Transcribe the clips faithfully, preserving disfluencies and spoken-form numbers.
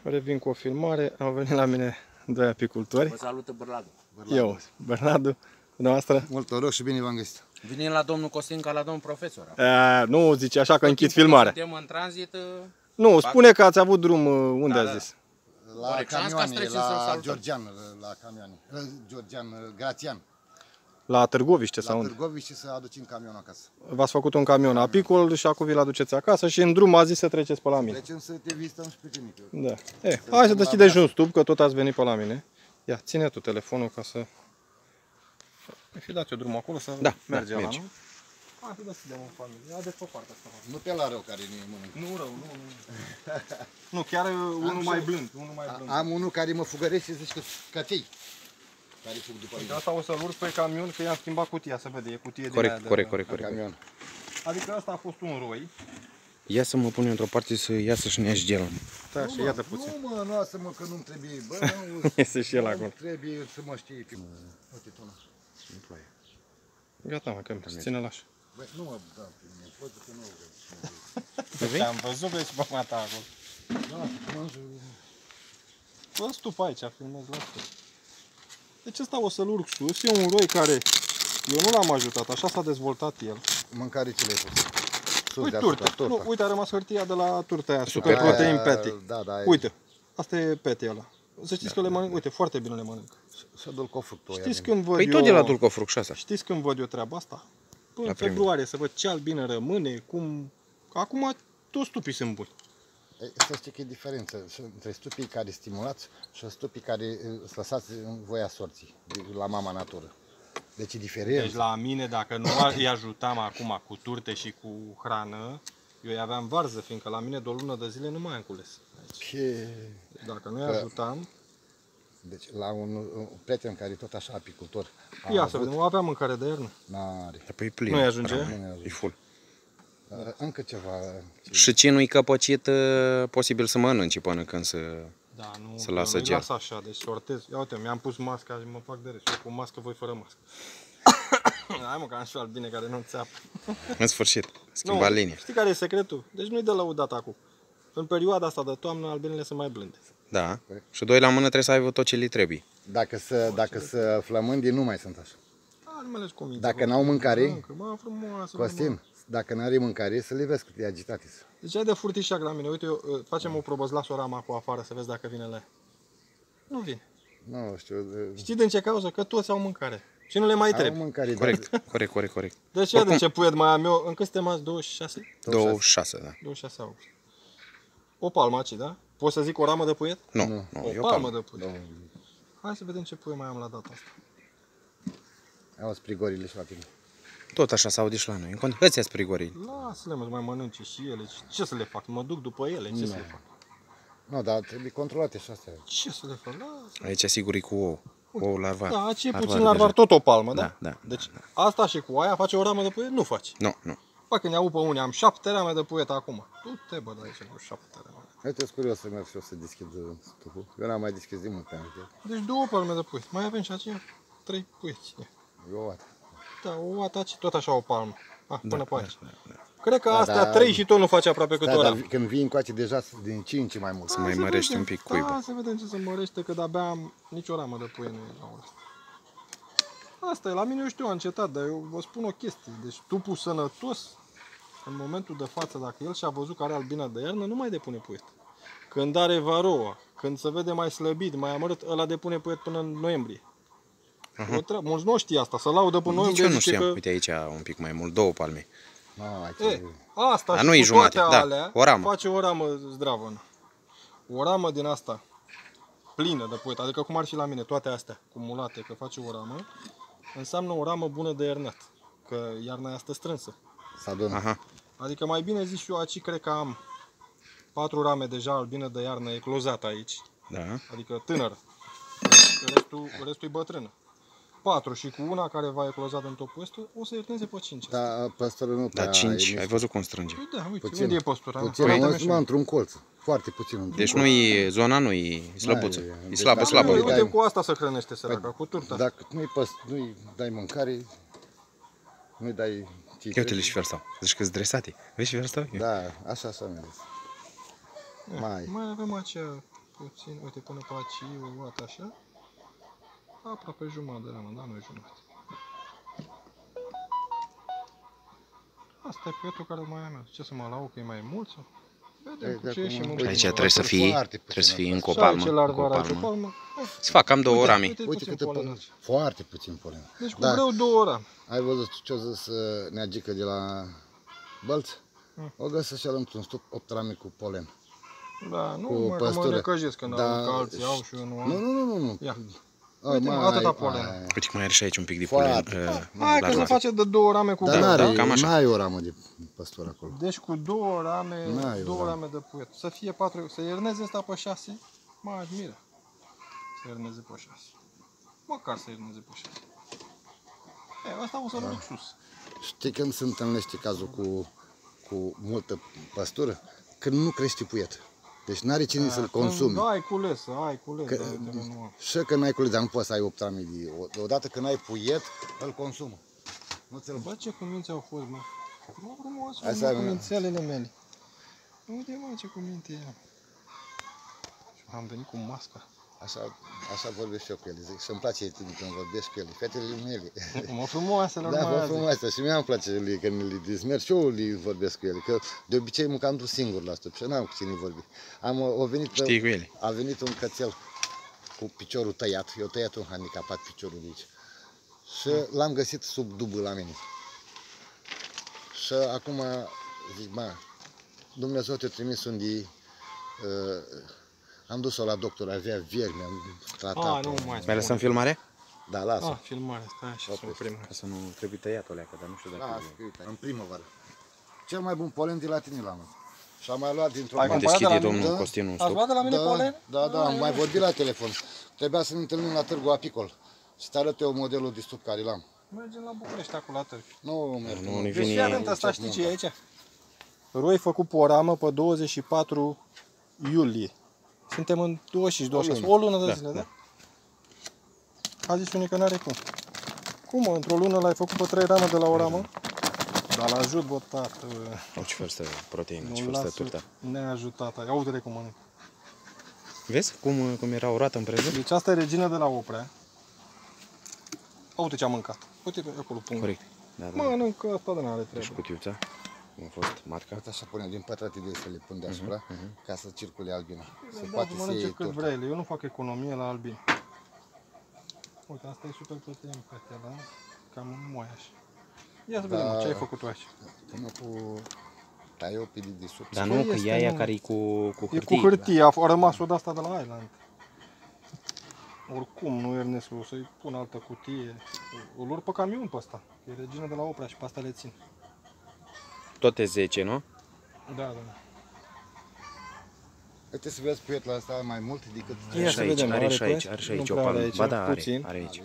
Revin cu o filmare, au venit la mine doi apicultori. Vă salută Bărladu. Eu, Bernardu, dumneavoastră. Mult noroc și bine v-am găsit. Venim la domnul Costin ca la domnul profesor. A, nu zice așa că închid filmarea. Suntem în tranzit. Nu, spune că ați avut drum, unde Da, a da. zis? La Corect. camioane, Treceți să-l la salutăm. Georgian, la camioane. La Georgian, Grațian. La Târgoviște sau La unde? Târgoviște să aducem camionul acasă. V-ați făcut un camion apicol și acum vi-l aduceți acasă și în drum a zis să treceți pe la mine. Trecem să te vizităm și pe tine. Da. Eh, hai să deschideți un tub, că tot ați venit pe la mine. Ia, ține tu telefonul ca să... Ai fi dat eu drumul acolo să Da, merge da, la merge. nu? Hai să deschidem în familie. Haideți pe partea asta. Nu pe la rău care ne mănâncă. Nu rău, nu, nu. Nu, chiar e unul și mai eu. blând, unul mai blând. Am unul care mă fugărește, zici că căței. Care fug după Uite, mine. asta o să-l urc pe camion, că i-am schimbat cutia, să vede, e cutie din Corect, aia de- corect, corect, În corect. camion. Adică asta a fost un roi. Ia să mă pun eu într-o parte să iasă și ne gel. Da, și iată puțin. Nu mă, lasă-mă că nu-mi trebuie. Bă, nu, Este și el acolo. nu trebuie să mă știi. Uite tu, nu. Gata, mă, că mi ține-l așa. Băi, nu mă da pe mine, poate că nu vrei. Te-am văzut, vezi, pe mata acolo. Da, mă, Bă, tu pe aici, filmez la sus. Deci ăsta o să-l urc sus, e un roi care eu nu l-am ajutat, așa s-a dezvoltat el. mâncare ce le-ai pus? Sus, Uite, deasupra, turte. Nu, turta. uite, a rămas hârtia de la turta aia, super Aia, protein patty. Da, da, Uite, asta e patty ăla. Să știți că le mănânc, uite, foarte bine le mănânc. să dă-l cu fructul ăia. Știți când văd Păi eu... tot de la Dulcofruc și asta. Știți când văd eu treaba asta? Până în La primul. februarie, să văd ce albine rămâne, cum... Acum toți stupii sunt buni. Ei, să știi că e diferență între stupii care stimulați și stupii care îți lăsați în voia sorții, la mama natură. Deci e diferență. Deci la mine, dacă nu îi ajutam acum cu turte și cu hrană, eu îi aveam varză, fiindcă la mine de o lună de zile nu mai am cules. Deci, Ce... dacă nu îi Că- ajutam, Deci la un, un prieten care e tot așa apicultor a ia să avut... vedem, nu aveam mâncare de iarnă. N-are. Păi plin. Nu-i ajunge? E full. Încă ceva... Ce... Și ce nu-i căpăcit, uh, posibil să mănânce până când să... Da, nu, Să eu lasă nu-i gel. las așa, deci sortez. Ia uite, mi-am pus masca și mă fac de râs. Eu cu mască, voi fără mască. Hai mă, că am și albine care nu țeapă. În sfârșit, schimba Nu, linia. știi care e secretul? Deci nu-i de lăudat acum. În perioada asta de toamnă, albinele sunt mai blânde. Da. Și doi la mână trebuie să aibă tot ce li trebuie. Dacă să, dacă să flămândi, nu mai sunt așa. Animele cu minți. Dacă n-au mâncare, Mănâncă, mă, frumoasă. Costin, mă. dacă n-are mâncare, să le vezi cât e agitate. Deci ai de furtișac la mine. Uite, eu, uh, facem o probă, îți las o ramă cu afară să vezi dacă vine la ea. Nu vine. Nu știu, Știi din ce cauză? Că toți au mâncare. Și nu le mai au trebuie. mâncare. Corect, corect, corect, corect. Deci ia de ce puiet mai am eu. Încă suntem azi douăzeci și șase? douăzeci și șase, da. douăzeci și șase august. O palmă aici, da? Poți să zic o ramă de puiet? Nu, Nu. nu, O e o palmă palmă. de puiet. Hai să vedem ce puiet mai am la data asta. Au sprigorile și la tine. Tot așa s-aude și la noi. În cont, ăția sprigorii. Lasă-le, mă, să mai mănânce și ele. Ce să le fac? Mă duc după ele, ce să le fac? Nu, dar trebuie controlate și astea. Ce să le fac? Lasă. Aici sigur e cu ou. Ou larvar. Da, aici e Larvar puțin larvar, deja. tot o palmă, da? Da, da, Deci asta și cu aia face o ramă de puiet? Nu faci. Nu, nu. Bă, când iau pe unii, am șapte rame de puiet acum. Du-te, bă, de aici cu șapte rame. Uite, sunt curios să merg și eu să deschid uh, stuful. Eu n-am mai deschis de mult pe anul. Deci două palme de puiet. Mai avem și aceea trei puieți. Ia. Eu o dată. Da, o dată aici, tot așa o palmă. Ah, până pe aici. Da, da. Cred că Da, astea da. trei și tot nu face aproape cât Da, o dar ramă. când vii încoace deja sunt din cinci mai mult. Să mai mărești un pic Da, cuibă. să vedem ce se mărește, că de-abia am nicio ramă de puiet nu e la ora asta. Asta e, la mine eu știu, am încetat, dar eu vă spun o chestie. Deci tupul sănătos, în momentul de față, dacă el și-a văzut că are albina de iarnă, nu mai depune puiet. Când are varoa, când se vede mai slăbit, mai amărât, ăla depune puiet până în noiembrie. O treabă. Mulți nu știu asta, să laudă până Nici noiembrie. eu nu zice știam. că... Uite aici un pic mai mult, două palme. Nu, aici E, asta Dar și nu e cu jumate, toate da, alea o ramă. face o ramă zdravă. O ramă din asta plină de puiet, adică cum ar fi la mine, toate astea cumulate, că face o ramă, înseamnă o ramă bună de iernat, că iarna asta strânsă. să adună. Aha. Adică mai bine zis eu aici, cred că am patru rame deja albină de iarnă eclozată aici, Da. adică tânără, restul, restul e bătrână. Patru și cu una care va ecloza în topul ăsta, o să ierneze pe cinci. Dar păstorul nu Da, prea cinci. e Ai văzut cum strânge. Păi da, uite, puțin. unde e postura? Puțin, Arată-mi mă, așa. mă, într-un colț. Foarte puțin într-un Deci colț. nu e, zona nu e slăbuță. Da, e- E deci slabă, dacă slabă. nu-i Uite, dai- cu asta se hrănește săraca, cu turta. Dacă nu-i, păs, nu-i dai mâncare, nu-i dai citre. Ia uite-le și verstau. Zici că-s dresate. Vezi și verstau? Da, așa, așa merge. Mai. Mai avem acea puțin, uite, până pe aici, o luat așa. Aproape jumătate de ramă, dar nu e jumătate. Asta e puietul care mai am eu. Ce să mă lau, că e mai mult sau? Vedem cu ce ieșim în Aici primul trebuie să fii, Foarte trebuie să fii puțin încă o Și aici palmă. la încă o arvara, aici o palmă. palmă. Să fac cam două Uite, rami. uite, Uite puțin câte polen polen. aici. Foarte puțin polen. Deci cu Da. greu două ora. Ai văzut ce-o zis uh, Neagică de la Bălț? Mm. O găsă și-a într-un stup opt rame cu polen. Da, nu Cu mai că mă păstură. necăjesc când Da, au că alții au și eu nu am. Nu, nu, nu, nu. nu. Ia. A, Uite, mă, mai- atâta ai- polen. ai- Uite că mai are și aici un pic de polen. Foarte. uh, Hai la că se roate. face de două rame cu Dar greu, n-are, da? cam așa. n-ai o ramă de păstură acolo. Deci cu două rame, N-ai o două ramă. rame de puiet. Să fie patru, să ierneze asta pe șase, mă admiră. Să ierneze pe șase. Măcar să ierneze pe șase. E, asta o să-l duc sus. Știi când se întâlnește cazul cu, cu multă păstură? Când nu crește puiet. Deci n-are cine să-l consumi. Da, ai cules, ai cules, Că- dar uite, nu am. Și că n-ai cules, dar nu poți să ai opt rame de... Odată când ai puiet, îl consumă. Nu ți-l Bă, ce cuminți au fost, mă. Mă, frumos, Hai să mă, ai, mă. cumințelele mele. Uite, mă, ce cuminte e. Și am venit cu masca. Așa, așa vorbesc și eu cu ele. Zic, și îmi place tine când vorbesc cu ele. Fetele mele. Mă, frumoaselor, Da, mai vă azi. frumoasă. Și mie îmi place lui când le dezmerg și eu le vorbesc cu ele. Că de obicei mă cam duc singur la stup și n-am cu cine vorbi. Am o venit, Știi cu ele. a venit un cățel cu piciorul tăiat. Eu tăiat un handicapat piciorul de aici. Și l-am găsit sub dubă la mine. Și acum zic, mă, Dumnezeu te-a trimis unde uh, am dus-o la doctor, avea viermi, am tratat. A, nu mai Mai spune. lăsăm filmare? Da, lasă. Ah, filmare, stai așa, să oprim. Ca să nu trebuie tăiat o leacă, dar nu știu dacă... Da, uite, în primăvară. Cel mai bun polen de la tine l-am. Și am mai luat dintr-o Ai Mai cumpărat de deschide la mine? domnul Da. Costin un Ați stup. luat de la mine da, polen? Da, da, am Ah, mai vorbit la telefon. Trebuia să ne întâlnim la Târgu Apicol. Să te arăt eu modelul de stup care l-am. Mergem la București, acolo la târg. Nu merg. Nu, nu Deci vine- fii atent, asta știi ce e aici? Roi făcut pe o ramă pe douăzeci și patru iulie. Suntem în douăzeci și cinci douăzeci și șase. O lună de Da, zile, da? A zis unii că n-are cum. Cum, mă? Într-o lună l-ai făcut pe trei rame de la o ramă? Dar l-ajut, bă, tată. Au ce fel stă proteină, ce Nu fel stă lasă turta. neajutat. Ia uite-le cum mănânc. Vezi cum, cum era o roată împrejur? Deci asta e regină de la Oprea. Uite ce am mâncat. Uite pe acolo punct. Corect. Da, da. Mănâncă asta de n-are Și treabă. cutiuța. Cum a fost matca. Uite așa punem din pătrate de să le pun deasupra, ca să circule albina. Se Da, poate să să mănânce iei cât tot. vrei. Eu nu fac economie la albin. Uite, asta e super protein pe da? Cam moi așa. Ia să vedem Da. ce ai făcut tu aici. Până cu taiopii de sub. Dar Ce nu, că este, e aia nu? care e cu, cu E hârtie. cu hârtie, a, a rămas o de-asta de la Island. Oricum, nu Ernestu, o să-i pun altă cutie. O lor pe camion pe asta. E regină de la Oprea și pe asta le țin. Tot e zece, nu? Da, da. Uite să vezi puietul ăsta mai mult decât... Ia Are să și aici, vedem, are are și aici, puiet? are și Nu aici o prea are palmă. aici, Ba da, are, puțin. are aici.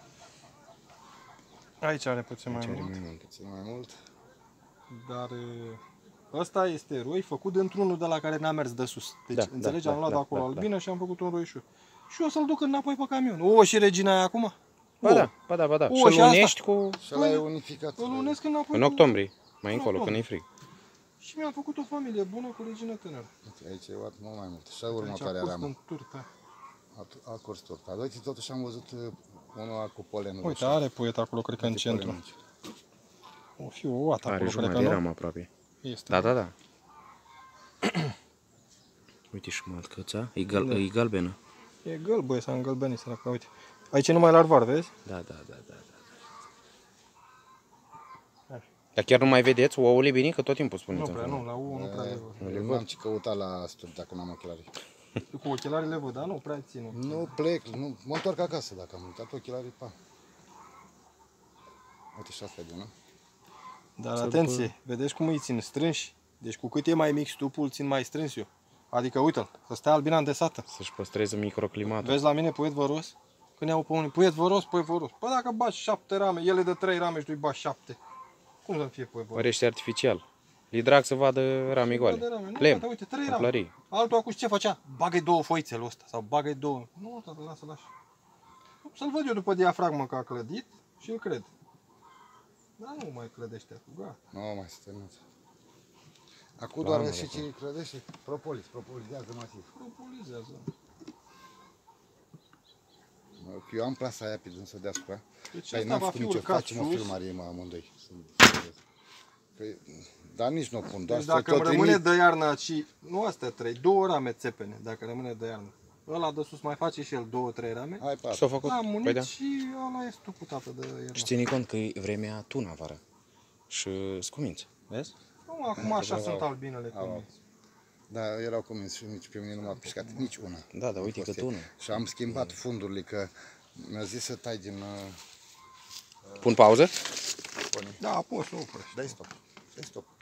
Aici are puțin mai Aici are mult. mai mult. Puțin mai mult. Dar e, ăsta este roi făcut dintr-unul de la care n-a mers de sus. Deci, Da, înțelegi, da, am luat da, de acolo da, albină și am făcut un roișu. Și o să-l duc înapoi pe camion. O, și regina aia acum? Ba O, da, ba da, ba da. O, Și-l și asta? unești cu... Și ăla e unificat. Îl unesc înapoi. În cu- octombrie, mai În încolo, când e octombrie. frig. Și mi-am făcut o familie bună cu regină tânără. Uite, aici e luat mult mai mult. Și Aici următoarea a pus ramă. în turta. A, a curs turta. Uite, totuși am văzut uh, unul cu polenul. Uite, așa. are puiet acolo, cred că în Uite centru. polenul aici. O fi o oată Are acolo, cred că jumătate de nu? ramă aproape. Este. Da, da, da. Uite și matcăța, e, gal, Da. e galbenă. E gălbăie, s-a îngălbenit, săraca, uite. Aici e numai larvar, vezi? Da, da, da, da. da. Așa. Dar chiar nu mai vedeți ouăle bine? Că tot timpul Nu spuneți. prea, în nu, la U nu prea le văd. Eu n-am ce căuta la stup dacă n-am ochelari. Cu ochelarii le văd, dar nu prea țin. Nu plec, nu, mă întorc acasă dacă am uitat ochelarii, pa. Uite și asta e bună. Dar Să atenție, vedeți cum îi țin strânși? Deci cu cât e mai mic stupul, îl țin mai strâns eu. Adică uite-l, să stea albina îndesată. Să-și păstreze microclimatul. Vezi la mine puiet văros? Când iau pe unii, puiet văros, puiet văros. Păi dacă bași șapte rame, ele de trei rame și tu îi bași șapte. Cum să fie puiet văros? Părește artificial. Li drag să vadă rame Vadă goale. rame. Nu, Lemn, tata, uite, trei rame. templării. Altul acum ce făcea? Bagă-i două foițele ăsta sau bagă-i două. Nu, tata, lasă-l așa. Să-l văd eu după diafragmă că a clădit și îl cred. Dar nu mai clădește acum, gata. Nu mai se terminat. Acum doar Doamne, și ce credește? Propolis, propolizează masiv. Propolizează. Eu am plasa aia pe dânsă deasupra. Deci Dar ăsta n-am va făcut fi nicio, urcat facem o sus. filmare mă, amândoi. Că, dar nici nu o pun, doar Deci să dacă tot îmi rămâne trimit. de iarnă și, nu astea trei, două rame țepene, dacă rămâne de iarnă. Ăla de sus mai face și el două, trei rame. Hai, patru. S-a făcut? L-am Păi munit da. și ăla e stupul tată de iarnă. Și ține cont că e vremea tună afară. Și scuminți. Vezi? Nu, acum așa sunt albinele convinți. Da, erau convins și nici pe mine nu m-a pișcat nici una. Da, dar uite că tună. Și am schimbat fundurile, că mi-a zis să tai din... uh, Pun pauză? Da, poți să oprești. Dai stop, dai stop.